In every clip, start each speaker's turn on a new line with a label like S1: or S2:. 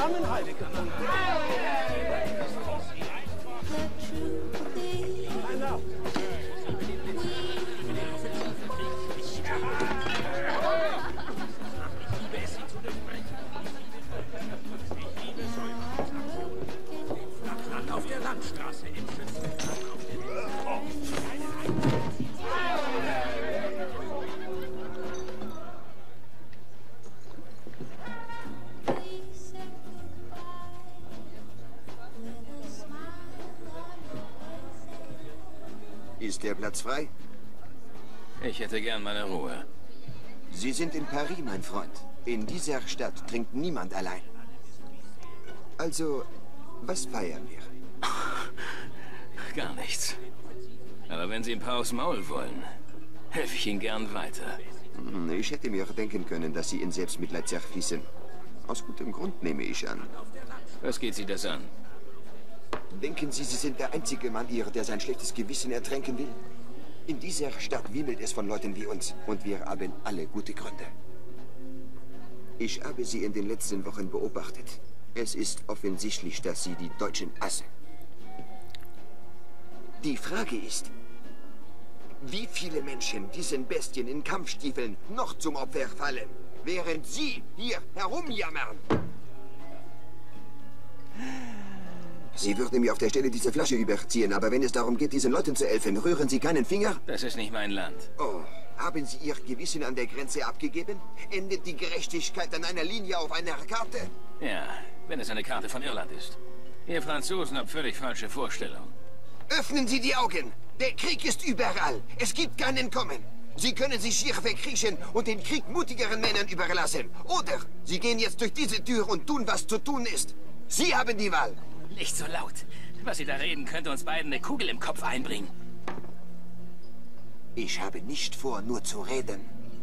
S1: Zusammenhalt.
S2: Auf der Landstraße im Schützengraben auf dem
S3: Ist der Platz frei?
S4: Ich hätte gern meine Ruhe.
S3: Sie sind in Paris, mein Freund. In dieser Stadt trinkt niemand allein. Also, was feiern wir?
S4: Gar nichts. Aber wenn Sie ein paar aufs Maul wollen, helfe ich Ihnen gern weiter.
S3: Ich hätte mir denken können, dass Sie in Selbstmitleid zerfließen. Aus gutem Grund nehme ich an.
S4: Was geht Sie das an?
S3: Denken Sie, Sie sind der einzige Mann hier, der sein schlechtes Gewissen ertränken will? In dieser Stadt wimmelt es von Leuten wie uns und wir haben alle gute Gründe. Ich habe Sie in den letzten Wochen beobachtet. Es ist offensichtlich, dass Sie die Deutschen hassen. Die Frage ist, wie viele Menschen diesen Bestien in Kampfstiefeln noch zum Opfer fallen, während Sie hier herumjammern? Sie würde mir auf der Stelle diese Flasche überziehen, aber wenn es darum geht, diesen Leuten zu helfen, rühren Sie keinen Finger?
S4: Das ist nicht mein Land.
S3: Oh, haben Sie Ihr Gewissen an der Grenze abgegeben? Endet die Gerechtigkeit an einer Linie auf einer Karte?
S4: Ja, wenn es eine Karte von Irland ist. Ihr Franzosen habt völlig falsche Vorstellungen.
S3: Öffnen Sie die Augen! Der Krieg ist überall. Es gibt kein Entkommen. Sie können sich hier verkriechen und den Krieg mutigeren Männern überlassen. Oder Sie gehen jetzt durch diese Tür und tun, was zu tun ist. Sie haben die Wahl.
S4: Nicht so laut. Was Sie da reden, könnte uns beiden eine Kugel im Kopf einbringen.
S3: Ich habe nicht vor, nur zu reden.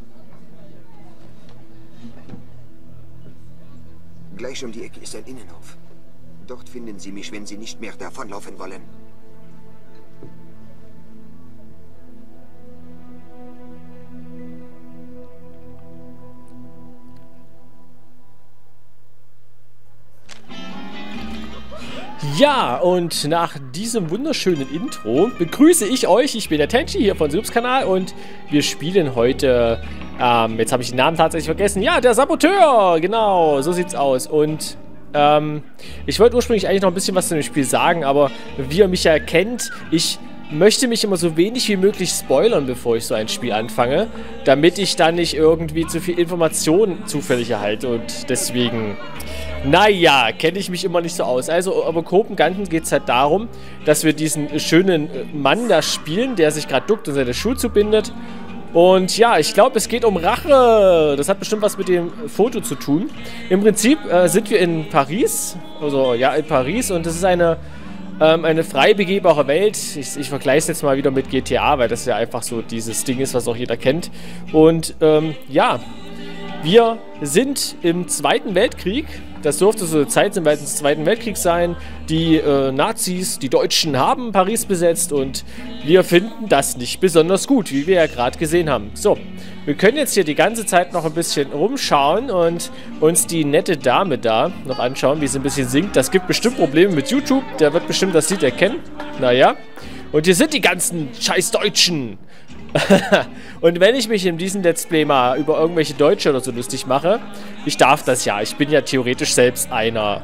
S3: Gleich um die Ecke ist ein Innenhof. Dort finden Sie mich, wenn Sie nicht mehr davonlaufen wollen.
S5: Ja, und nach diesem wunderschönen Intro begrüße ich euch. Ich bin der Tenchi hier von Subs-Kanal und wir spielen heute, jetzt habe ich den Namen tatsächlich vergessen. Ja, der Saboteur, genau, so sieht's aus. Und ich wollte ursprünglich eigentlich noch ein bisschen was zu dem Spiel sagen, aber wie ihr mich ja kennt, ich möchte mich immer so wenig wie möglich spoilern, bevor ich so ein Spiel anfange, damit ich dann nicht irgendwie zu viel Informationen zufällig erhalte und deswegen... Naja, kenne ich mich immer nicht so aus. Also, aber grob im Ganzen geht es halt darum, dass wir diesen schönen Mann da spielen, der sich gerade duckt und seine Schuhe zubindet. Und ja, ich glaube, es geht um Rache. Das hat bestimmt was mit dem Foto zu tun. Im Prinzip sind wir in Paris. Also, ja, in Paris. Und das ist eine frei begehbare Welt. Ich vergleiche es jetzt mal wieder mit GTA, weil das ja einfach so dieses Ding ist, was auch jeder kennt. Und ja, wir sind im Zweiten Weltkrieg. Das dürfte so eine Zeit des Zweiten Weltkriegs sein. Die Nazis, die Deutschen haben Paris besetzt und wir finden das nicht besonders gut, wie wir ja gerade gesehen haben. So, wir können jetzt hier die ganze Zeit noch ein bisschen rumschauen und uns die nette Dame da noch anschauen, wie sie ein bisschen singt. Das gibt bestimmt Probleme mit YouTube, der wird bestimmt das Lied erkennen. Naja, und hier sind die ganzen scheiß Deutschen. Und wenn ich mich in diesem Let's Play mal über irgendwelche Deutsche oder so lustig mache, ich darf das ja, ich bin ja theoretisch selbst einer.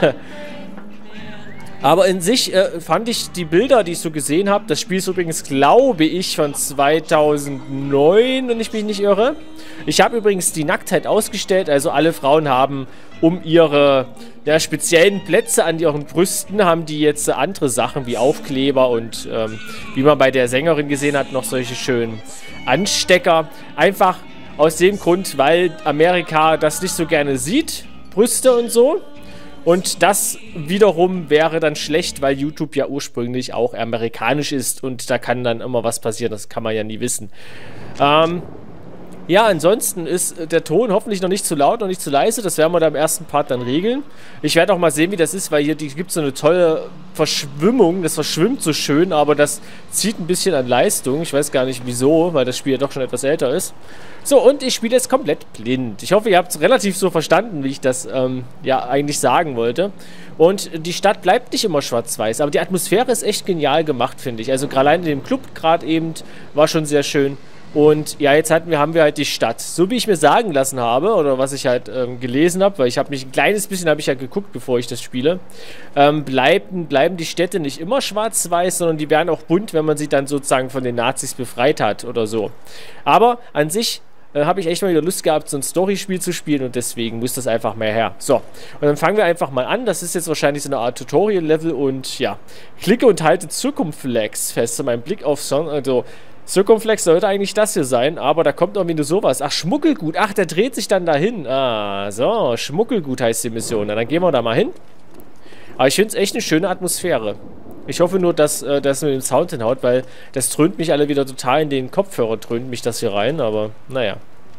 S5: Aber in sich fand ich die Bilder, die ich so gesehen habe, das Spiel ist übrigens, glaube ich, von 2009, wenn ich mich nicht irre. Ich habe übrigens die Nacktheit ausgestellt, also alle Frauen haben um ihre speziellen Plätze an ihren Brüsten, haben die jetzt andere Sachen wie Aufkleber und wie man bei der Sängerin gesehen hat, noch solche schönen Anstecker. Einfach aus dem Grund, weil Amerika das nicht so gerne sieht, Brüste und so. Und das wiederum wäre dann schlecht, weil YouTube ja ursprünglich auch amerikanisch ist und da kann dann immer was passieren, das kann man ja nie wissen. Ja, ansonsten ist der Ton hoffentlich noch nicht zu laut, noch nicht zu leise. Das werden wir da im ersten Part dann regeln. Ich werde auch mal sehen, wie das ist, weil hier gibt es so eine tolle Verschwimmung. Das verschwimmt so schön, aber das zieht ein bisschen an Leistung. Ich weiß gar nicht wieso, weil das Spiel ja doch schon etwas älter ist. So, und ich spiele jetzt komplett blind. Ich hoffe, ihr habt es relativ so verstanden, wie ich das ja eigentlich sagen wollte. Und die Stadt bleibt nicht immer schwarz-weiß, aber die Atmosphäre ist echt genial gemacht, finde ich. Also allein in dem Club gerade eben war schon sehr schön. Und ja, jetzt haben wir halt die Stadt. So wie ich mir sagen lassen habe, oder was ich halt gelesen habe, weil ich habe mich ein kleines bisschen, habe ich ja geguckt, bevor ich das spiele, bleiben die Städte nicht immer schwarz-weiß, sondern die werden auch bunt, wenn man sie dann sozusagen von den Nazis befreit hat oder so. Aber an sich habe ich echt mal wieder Lust gehabt, so ein Storyspiel zu spielen und deswegen muss das einfach mehr her. So, und dann fangen wir einfach mal an. Das ist jetzt wahrscheinlich so eine Art Tutorial-Level und ja, klicke und halte Circumflex fest. Mein Blick auf Song, also Circumflex sollte eigentlich das hier sein, aber da kommt irgendwie nur sowas. Ach, Schmuggelgut. Ach, der dreht sich dann dahin. Ah, so, Schmuggelgut heißt die Mission. Na, dann gehen wir da mal hin. Aber ich finde es echt eine schöne Atmosphäre. Ich hoffe nur, dass das mit dem Sound hinhaut, weil das dröhnt mich alle wieder total in den Kopfhörer, dröhnt mich das hier rein, aber naja.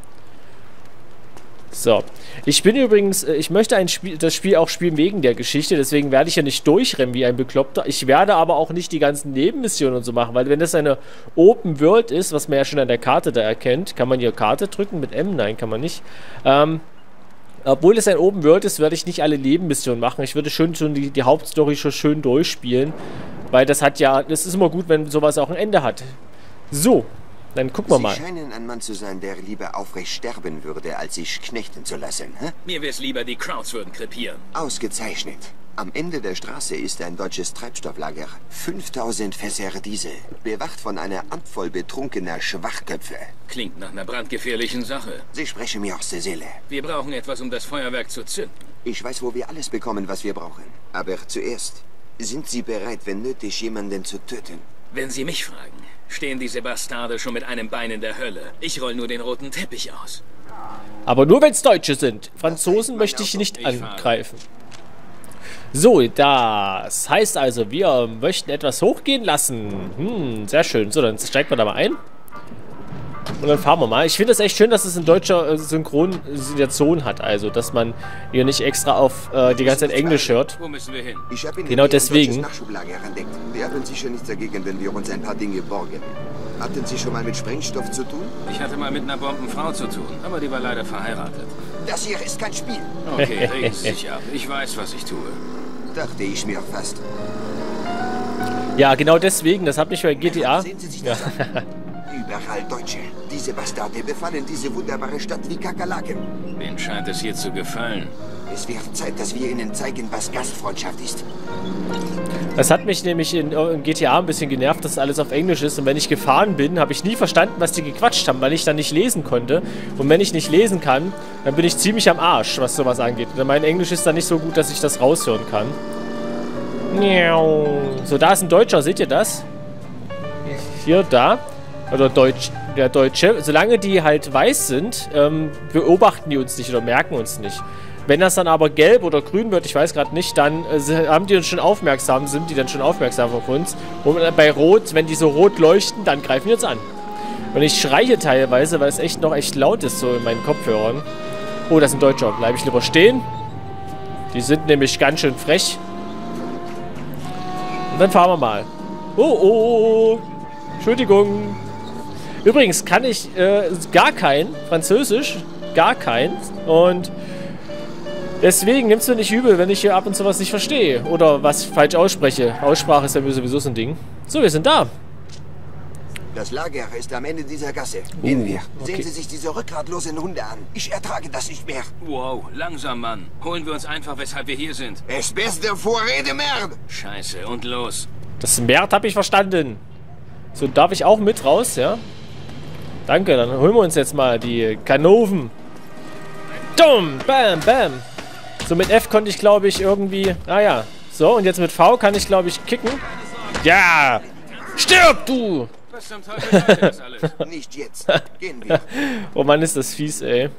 S5: So, ich bin übrigens, ich möchte das Spiel auch spielen wegen der Geschichte, deswegen werde ich ja nicht durchrennen wie ein Bekloppter. Ich werde aber auch nicht die ganzen Nebenmissionen und so machen, weil wenn das eine Open World ist, was man ja schon an der Karte da erkennt, kann man hier Karte drücken mit M? Nein, kann man nicht. Obwohl es ein Open World ist, werde ich nicht alle Nebenmissionen machen. Ich würde schon die Hauptstory schon schön durchspielen, weil das hat ja, das ist immer gut, wenn sowas auch ein Ende hat. So. Dann gucken wir mal.
S3: Sie scheinen ein Mann zu sein, der lieber aufrecht sterben würde, als sich knechten zu lassen, hä?
S4: Mir wär's lieber, die Crowds würden krepieren.
S3: Ausgezeichnet. Am Ende der Straße ist ein deutsches Treibstofflager. 5000 Fässer Diesel, bewacht von einer Handvoll betrunkener Schwachköpfe.
S4: Klingt nach einer brandgefährlichen Sache.
S3: Sie sprechen mir aus der Seele.
S4: Wir brauchen etwas, um das Feuerwerk zu zünden.
S3: Ich weiß, wo wir alles bekommen, was wir brauchen. Aber zuerst, sind Sie bereit, wenn nötig, jemanden zu töten?
S4: Wenn Sie mich fragen, stehen diese Bastarde schon mit einem Bein in der Hölle. Ich roll nur den roten Teppich aus.
S5: Aber nur, wenn es Deutsche sind. Franzosen möchte ich nicht angreifen. So, das heißt also, wir möchten etwas hochgehen lassen. Sehr schön. So, dann steigen wir da mal ein. Und dann fahren wir mal. Ich finde es echt schön, dass es in deutscher Synchronisation hat. Also, dass man hier nicht extra auf die ganze Zeit Englisch hört.
S4: Wo müssen wir hin?
S3: Ich habe
S5: genau deswegen.
S3: Nachschublager entdeckt. Wir haben sicher nichts dagegen, wenn wir uns ein paar Dinge borgen. Hatten Sie schon mal mit Sprengstoff zu tun?
S4: Ich hatte mal mit einer Bombenfrau zu tun, aber die war leider verheiratet.
S3: Das hier ist kein Spiel.
S4: Okay, regen Sie sich ab. Ich weiß, was ich tue.
S3: Dachte ich mir fast.
S5: Ja, genau deswegen. Das hat mich bei GTA.
S3: Sehen Sie sich das an? Überall Deutsche. Diese Bastarde befallen diese wunderbare Stadt wie Kakerlaken.
S4: Wem scheint es hier zu gefallen?
S3: Es wird Zeit, dass wir ihnen zeigen, was Gastfreundschaft ist.
S5: Das hat mich nämlich in GTA ein bisschen genervt, dass alles auf Englisch ist. Und wenn ich gefahren bin, habe ich nie verstanden, was die gequatscht haben, weil ich dann nicht lesen konnte. Und wenn ich nicht lesen kann, dann bin ich ziemlich am Arsch, was sowas angeht. Denn mein Englisch ist dann nicht so gut, dass ich das raushören kann. So, da ist ein Deutscher, seht ihr das? Hier, da. Oder der Deutsche. Solange die halt weiß sind, beobachten die uns nicht oder merken uns nicht. Wenn das dann aber gelb oder grün wird, ich weiß gerade nicht, dann sind die dann schon aufmerksam auf uns. Und bei Rot, wenn die so rot leuchten, dann greifen die uns an. Und ich schreie teilweise, weil es echt noch echt laut ist so in meinen Kopfhörern. Oh, das ist ein Deutscher. Bleibe ich lieber stehen. Die sind nämlich ganz schön frech. Und dann fahren wir mal. Oh. Entschuldigung. Übrigens kann ich gar kein Französisch. Gar keins. Und deswegen nimmst du nicht übel, wenn ich hier ab und zu was nicht verstehe. Oder was falsch ausspreche. Aussprache ist ja sowieso so ein Ding. So, wir sind da.
S3: Das Lager ist am Ende dieser Gasse. Gehen wir.
S5: Okay.
S3: Sehen Sie sich diese rückgratlosen Hunde an. Ich ertrage das nicht mehr.
S4: Wow, langsam, Mann. Holen wir uns einfach, weshalb wir hier sind.
S3: Es beste Vorrede, Merd!
S4: Scheiße, und los.
S5: Das Merd habe ich verstanden. So, darf ich auch mit raus, ja? Danke, dann holen wir uns jetzt mal die Kanoven. Dumm, bam, bam. So, mit F konnte ich, glaube ich, irgendwie... Ah ja. So, und jetzt mit V kann ich, glaube ich, kicken. Ja! Stirb, du!
S4: Was zum Teufel soll das alles?
S3: Nicht jetzt. Gehen wir.
S5: Oh Mann, ist das fies, ey.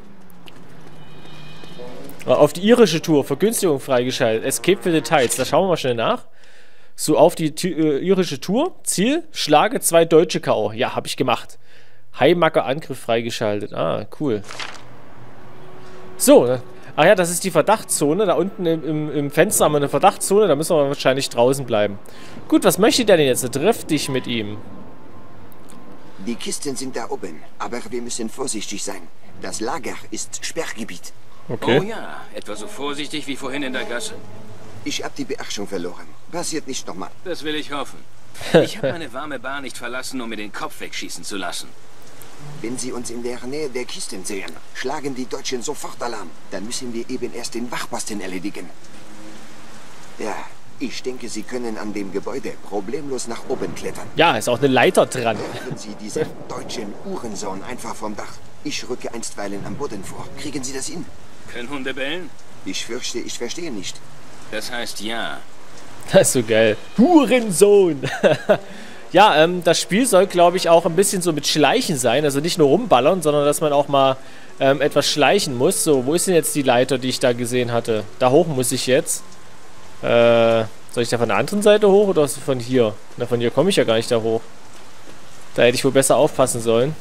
S5: Auf die irische Tour. Vergünstigung freigeschaltet. Escape für Details. Da schauen wir mal schnell nach. So, auf die irische Tour. Ziel, schlage 2 Deutsche K.O. Ja, habe ich gemacht. Heimacker-Angriff freigeschaltet. Ah, cool. So, ne? Ach ja, das ist die Verdachtszone. Da unten im Fenster haben wir eine Verdachtszone. Da müssen wir wahrscheinlich draußen bleiben. Gut, was möchte der denn jetzt? Treff dich mit ihm.
S3: Die Kisten sind da oben, aber wir müssen vorsichtig sein. Das Lager ist Sperrgebiet.
S5: Okay.
S4: Oh ja, etwa so vorsichtig wie vorhin in der Gasse.
S3: Ich habe die Beherrschung verloren. Passiert nicht nochmal.
S4: Das will ich hoffen. Ich habe meine warme Bar nicht verlassen, um mir den Kopf wegschießen zu lassen.
S3: Wenn Sie uns in der Nähe der Kisten sehen, schlagen die Deutschen sofort Alarm. Dann müssen wir eben erst den Wachposten erledigen. Ja, ich denke, Sie können an dem Gebäude problemlos nach oben klettern.
S5: Ja, ist auch eine Leiter dran.
S3: Werfen Sie diesen deutschen Uhrensohn einfach vom Dach. Ich rücke einstweilen am Boden vor. Kriegen Sie das hin?
S4: Können Hunde bellen?
S3: Ich fürchte, ich verstehe nicht.
S4: Das heißt ja.
S5: Das ist so geil. Hurensohn. Ja, das Spiel soll, glaube ich, auch ein bisschen so mit Schleichen sein. Also nicht nur rumballern, sondern dass man auch mal etwas schleichen muss. So, wo ist denn jetzt die Leiter, die ich da gesehen hatte? Da hoch muss ich jetzt. Soll ich da von der anderen Seite hoch oder von hier? Na, von hier komme ich ja gar nicht da hoch. Da hätte ich wohl besser aufpassen sollen.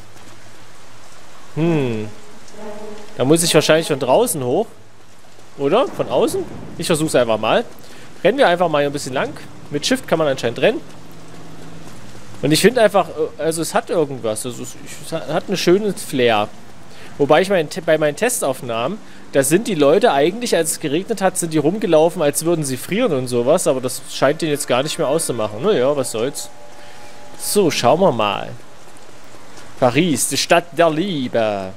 S5: Da muss ich wahrscheinlich von draußen hoch. Oder? Von außen? Ich versuche es einfach mal. Rennen wir einfach mal hier ein bisschen lang. Mit Shift kann man anscheinend rennen. Und ich finde einfach, also es hat irgendwas. Also es hat einen schönen Flair. Wobei ich bei meinen Testaufnahmen, da sind die Leute eigentlich, als es geregnet hat, sind die rumgelaufen, als würden sie frieren und sowas. Aber das scheint denen jetzt gar nicht mehr auszumachen. Naja, was soll's. So, schauen wir mal. Paris, die Stadt der Liebe.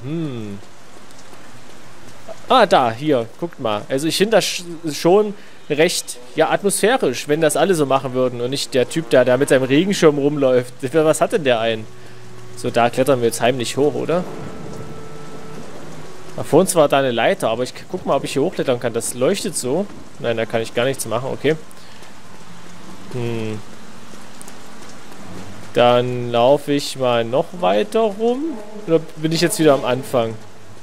S5: Ah, da, hier, guckt mal. Also ich finde das schon recht, ja, atmosphärisch, wenn das alle so machen würden und nicht der Typ da, der mit seinem Regenschirm rumläuft. Was hat denn der ein? So, da klettern wir jetzt heimlich hoch, oder? Da vor uns war da eine Leiter, aber ich guck mal, ob ich hier hochklettern kann. Das leuchtet so. Nein, da kann ich gar nichts machen, okay. Dann laufe ich mal noch weiter rum. Oder bin ich jetzt wieder am Anfang?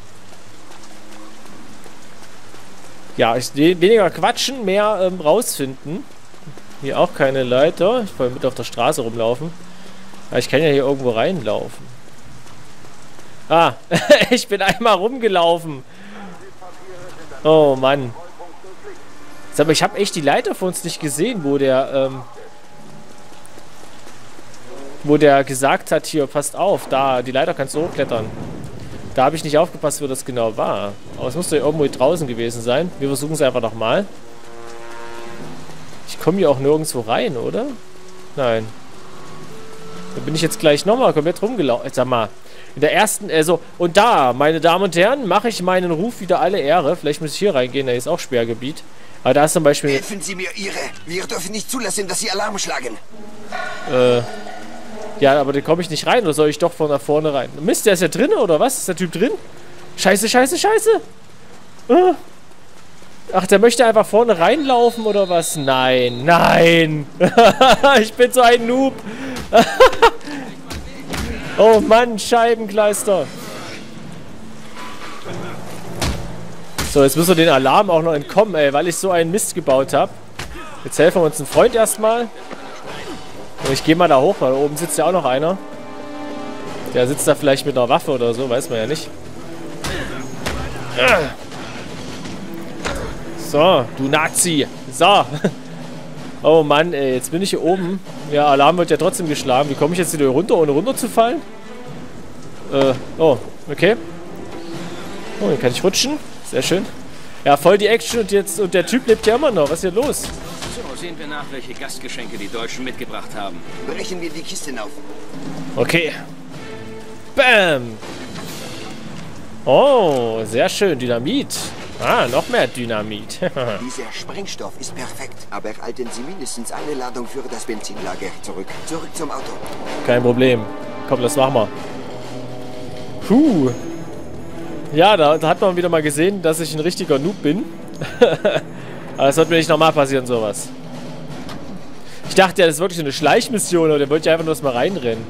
S5: Ja, weniger quatschen, mehr rausfinden. Hier auch keine Leiter. Ich wollte mit auf der Straße rumlaufen. Aber ich kann ja hier irgendwo reinlaufen. Ah, ich bin einmal rumgelaufen. Oh Mann. Sag mal, ich habe echt die Leiter vor uns nicht gesehen, wo der gesagt hat, hier, passt auf, da, die Leiter kannst du hochklettern. Da habe ich nicht aufgepasst, wo das genau war. Aber es muss doch irgendwo draußen gewesen sein. Wir versuchen es einfach nochmal. Ich komme hier auch nirgendwo rein, oder? Nein. Da bin ich jetzt gleich nochmal komplett rumgelaufen. Sag mal, in der ersten, also, und da, meine Damen und Herren, mache ich meinen Ruf wieder alle Ehre. Vielleicht muss ich hier reingehen, da ist auch Sperrgebiet. Aber da ist zum Beispiel...
S3: Helfen Sie mir, Ihre! Wir dürfen nicht zulassen, dass Sie Alarm schlagen.
S5: Ja, aber da komme ich nicht rein, oder soll ich doch von da vorne rein? Mist, der ist ja drin, oder was? Ist der Typ drin? Scheiße, scheiße, scheiße! Ach, der möchte einfach vorne reinlaufen, oder was? Nein, nein! Ich bin so ein Noob! Oh Mann, Scheibenkleister! So, jetzt müssen wir den Alarm auch noch entkommen, ey, weil ich so einen Mist gebaut habe. Jetzt helfen wir uns einen Freund erstmal. Ich gehe mal da hoch, weil da oben sitzt ja auch noch einer. Der sitzt da vielleicht mit einer Waffe oder so, weiß man ja nicht. So, du Nazi. So. Oh Mann, ey, jetzt bin ich hier oben. Ja, Alarm wird ja trotzdem geschlagen. Wie komme ich jetzt wieder runter, ohne runterzufallen? Oh, okay. Oh, dann kann ich rutschen. Sehr schön. Ja, voll die Action und der Typ lebt ja immer noch. Was ist hier los?
S4: So, sehen wir nach, welche Gastgeschenke die Deutschen mitgebracht haben.
S3: Brechen wir die Kisten auf.
S5: Okay. Bam. Oh, sehr schön. Dynamit. Ah, noch mehr Dynamit.
S3: Dieser Sprengstoff ist perfekt, aber halten Sie mindestens eine Ladung für das Benzinlager zurück. Zurück zum Auto.
S5: Kein Problem. Komm, das machen wir. Puh. Ja, da hat man wieder mal gesehen, dass ich ein richtiger Noob bin. Aber das wird mir nicht nochmal passieren, sowas. Ich dachte ja, das ist wirklich eine Schleichmission, oder der wollte ja einfach nur mal reinrennen.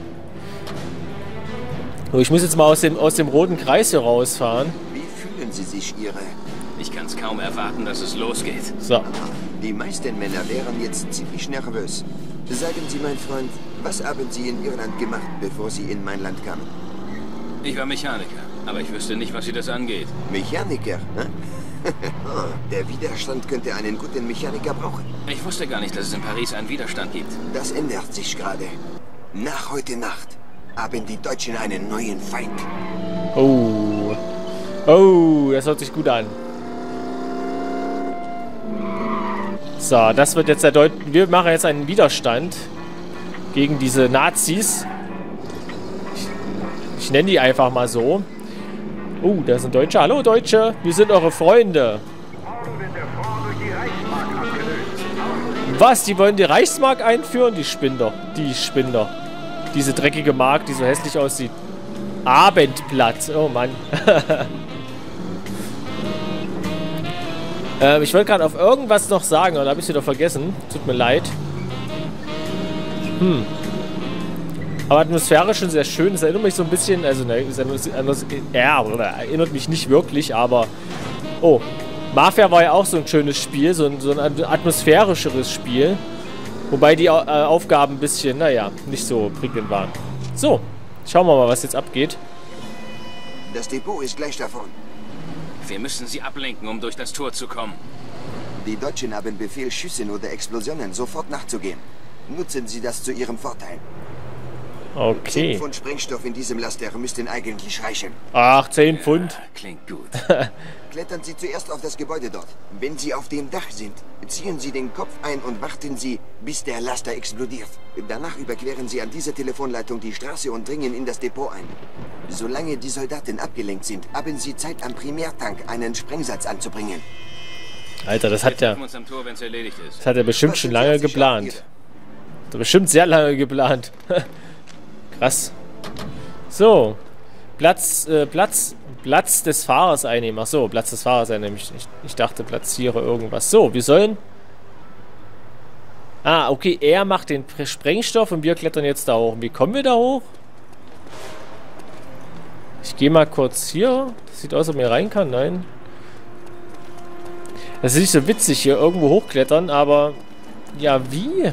S5: So, ich muss jetzt mal aus dem roten Kreis hier rausfahren.
S3: Wie fühlen Sie sich, Ihre?
S4: Ich kann es kaum erwarten, dass es losgeht.
S5: So.
S3: Die meisten Männer wären jetzt ziemlich nervös. Sagen Sie, mein Freund, was haben Sie in Irland gemacht, bevor Sie in mein Land kamen?
S4: Ich war Mechaniker, aber ich wüsste nicht, was Sie das angeht.
S3: Mechaniker, ne? Oh, der Widerstand könnte einen guten Mechaniker brauchen.
S4: Ich wusste gar nicht, dass es in Paris einen Widerstand gibt.
S3: Das ändert sich gerade. Nach heute Nacht haben die Deutschen einen neuen Feind.
S5: Oh. Oh, das hört sich gut an. So, das wird jetzt der wir machen jetzt einen Widerstand gegen diese Nazis. Ich nenne die einfach mal so. Da sind Deutsche. Hallo Deutsche, wir sind eure Freunde. Was? Die wollen die Reichsmark einführen? Die Spinder. Die Spinder. Diese dreckige Mark, die so hässlich aussieht. Abendblatt. Oh Mann. Ich wollte gerade auf irgendwas noch sagen, aber da habe ich es wieder vergessen. Tut mir leid. Aber atmosphärisch schon sehr schön. Es erinnert mich so ein bisschen, also ne, erinnert mich nicht wirklich, aber oh, Mafia war ja auch so ein schönes Spiel, so ein atmosphärischeres Spiel, wobei die Aufgaben ein bisschen, naja, nicht so prickelnd waren. So, schauen wir mal, was jetzt abgeht.
S3: Das Depot ist gleich davon.
S4: Wir müssen sie ablenken, um durch das Tor zu kommen.
S3: Die Deutschen haben Befehl, Schüssen oder Explosionen sofort nachzugehen. Nutzen Sie das zu Ihrem Vorteil.
S5: Okay.
S3: 10 Pfund Sprengstoff in diesem Laster müssten eigentlich reichen.
S5: Ach, 10 Pfund.
S4: Ja, klingt gut.
S3: Klettern Sie zuerst auf das Gebäude dort. Wenn Sie auf dem Dach sind, ziehen Sie den Kopf ein und warten Sie, bis der Laster explodiert. Danach überqueren Sie an dieser Telefonleitung die Straße und dringen in das Depot ein. Solange die Soldaten abgelenkt sind, haben Sie Zeit, am Primärtank einen Sprengsatz anzubringen.
S5: Alter, das hat
S4: Wir
S5: ja...
S4: treffen uns am Tor, wenn's erledigt ist.
S5: Das hat er bestimmt schon lange geplant. Hat er bestimmt sehr lange geplant. Krass. So. Platz des Fahrers einnehmen. Ach so, Platz des Fahrers einnehmen. Ich dachte, platziere irgendwas. So, wir sollen... Ah, okay, er macht den Sprengstoff und wir klettern jetzt da hoch. Wie kommen wir da hoch? Ich gehe mal kurz hier. Das sieht aus, ob man hier rein kann. Nein. Das ist nicht so witzig, hier irgendwo hochklettern, aber... Ja, wie?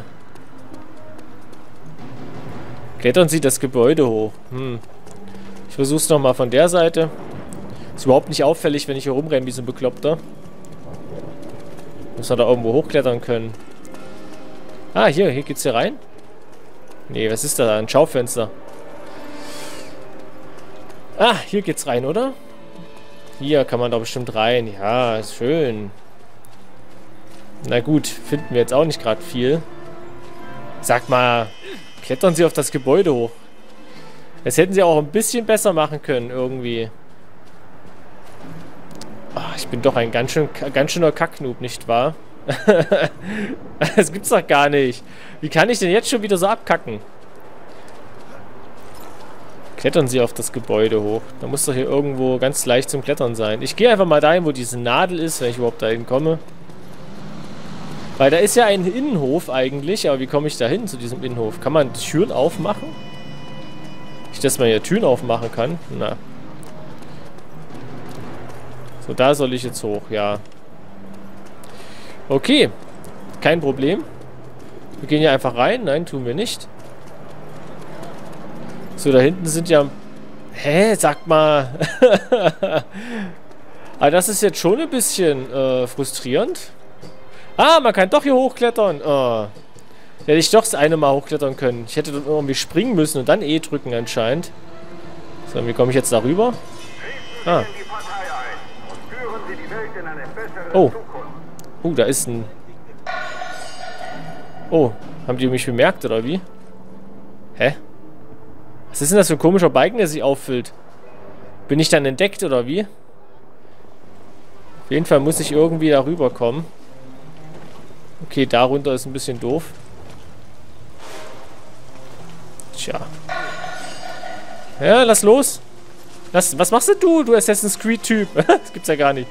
S5: Klettern Sie das Gebäude hoch. Ich versuch's nochmal von der Seite. Ist überhaupt nicht auffällig, wenn ich hier rumrenne wie so ein Bekloppter. Muss man da irgendwo hochklettern können. Ah, hier geht's hier rein. Nee, was ist da? Ein Schaufenster. Ah, hier geht's rein, oder? Hier kann man da bestimmt rein. Ja, ist schön. Na gut, finden wir jetzt auch nicht gerade viel. Sag mal, klettern Sie auf das Gebäude hoch. Das hätten Sie auch ein bisschen besser machen können, irgendwie. Ach, ich bin doch ein ganz schöner Kacknoob, nicht wahr? Das gibt's doch gar nicht. Wie kann ich denn jetzt schon wieder so abkacken? Klettern Sie auf das Gebäude hoch. Da muss doch hier irgendwo ganz leicht zum Klettern sein. Ich gehe einfach mal dahin, wo diese Nadel ist, wenn ich überhaupt dahin komme. Weil da ist ja ein Innenhof eigentlich, aber wie komme ich da hin zu diesem Innenhof? Kann man Türen aufmachen? Nicht, dass man hier Türen aufmachen kann. Na. So, da soll ich jetzt hoch, ja. Okay. Kein Problem. Wir gehen hier einfach rein. Nein, tun wir nicht. So, da hinten sind ja... Hä? Sag mal. Aber das ist jetzt schon ein bisschen frustrierend. Ah, man kann doch hier hochklettern. Oh. Hätte ich doch das eine Mal hochklettern können. Ich hätte dann irgendwie springen müssen und dann E drücken anscheinend. So, wie komme ich jetzt da rüber? Ah. Oh. Oh, da ist ein... Oh, haben die mich bemerkt, oder wie? Hä? Was ist denn das für ein komischer Balken, der sich auffüllt? Bin ich dann entdeckt, oder wie? Auf jeden Fall muss ich irgendwie da rüberkommen. Okay, darunter ist ein bisschen doof. Tja. Ja, lass los. Was machst du, du Assassin's Creed-Typ? Das gibt's ja gar nicht.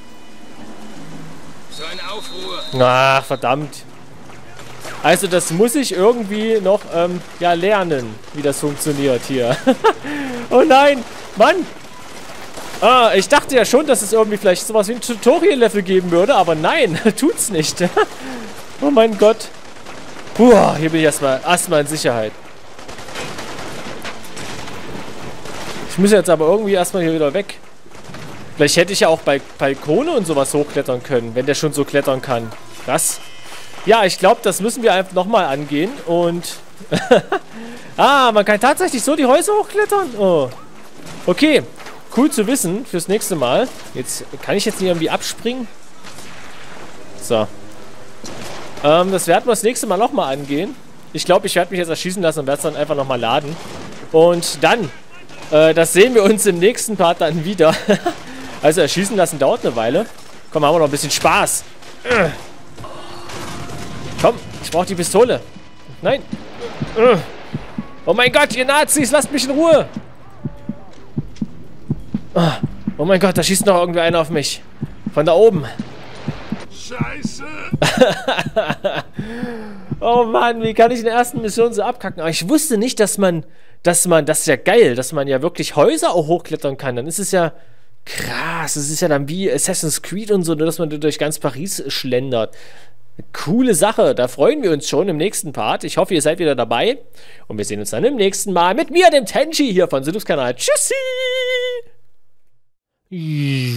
S4: So eine Aufruhr.
S5: Ach, verdammt. Also das muss ich irgendwie noch, ja, lernen, wie das funktioniert hier. Oh nein, Mann. Ah, ich dachte ja schon, dass es irgendwie vielleicht sowas wie ein Tutorial-Level geben würde, aber nein, tut's nicht. Oh mein Gott. Puh, hier bin ich erstmal in Sicherheit. Ich muss jetzt aber irgendwie erstmal hier wieder weg. Vielleicht hätte ich ja auch bei Balkone und sowas hochklettern können, wenn der schon so klettern kann. Krass. Ja, ich glaube, das müssen wir einfach nochmal angehen. Und... ah, man kann tatsächlich so die Häuser hochklettern? Oh. Okay. Cool zu wissen fürs nächste Mal. Jetzt kann ich jetzt nicht irgendwie abspringen. So. Das werden wir das nächste Mal nochmal angehen. Ich glaube, ich werde mich jetzt erschießen lassen und werde es dann einfach nochmal laden. Und dann, das sehen wir uns im nächsten Part dann wieder. Also erschießen lassen dauert eine Weile. Komm, haben wir noch ein bisschen Spaß. Komm, ich brauche die Pistole. Nein. Oh mein Gott, ihr Nazis, lasst mich in Ruhe. Oh mein Gott, da schießt noch irgendwie einer auf mich. Von da oben.
S2: Scheiße!
S5: Oh Mann, wie kann ich in der ersten Mission so abkacken? Aber ich wusste nicht, das ist ja geil, dass man ja wirklich Häuser auch hochklettern kann. Dann ist es ja krass. Es ist ja dann wie Assassin's Creed und so, nur dass man durch ganz Paris schlendert. Coole Sache, da freuen wir uns schon im nächsten Part. Ich hoffe, ihr seid wieder dabei. Und wir sehen uns dann im nächsten Mal mit mir, dem Tenchi hier von Sydops Kanal. Tschüssi!